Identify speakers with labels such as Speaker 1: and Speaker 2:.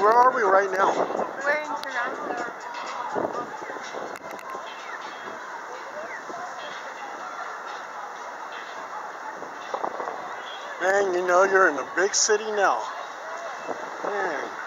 Speaker 1: where are we right now?
Speaker 2: We're in Toronto.
Speaker 1: Man, you know you're in a big city now. Man.